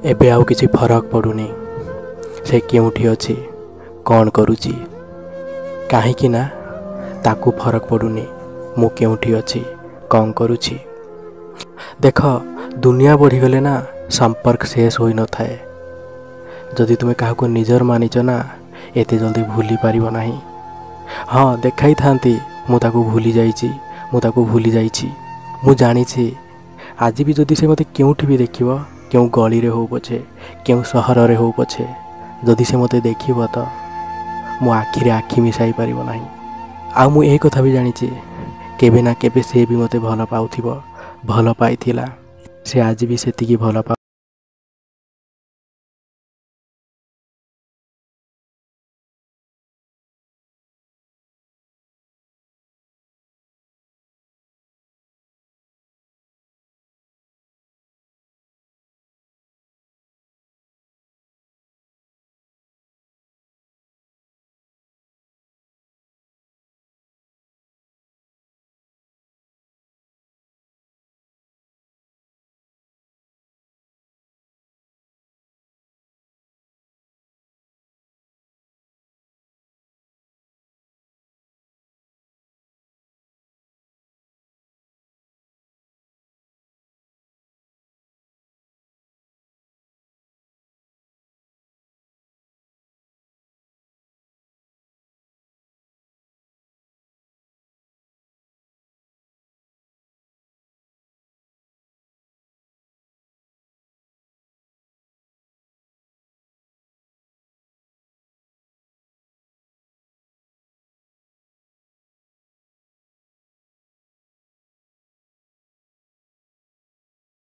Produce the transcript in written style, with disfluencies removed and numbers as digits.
एबे आउ किसी फरक पड़ुनी से केउठी अछि कौन करुची काहेकि ना ताकू फरक पड़ुनी मु केउठी अछि कौन करुची। देख दुनिया बढ़ीगले ना संपर्क शेष होई न थाए। जदि तुम्हें काहको निजर मानिच ना एते जल्दी भूली पारिब नाही। हाँ देखाई थांती मु ताकू भूली जाइची मु ताकू भूली जाइची मु जानिछि। आज भी जदि से मते केउठी भी देखिबो केउ गली रे हो पछे केउ सहर रे हो पछे जदि से मते देखिबो तो मु आखिरे आखि मिसाई पारिब नाही। आ मु ए कथा भी जानिछि केबे ना केबे से भी मते भल पाउथिबो भल पाइथिला से आज भी सेतिकी भल पा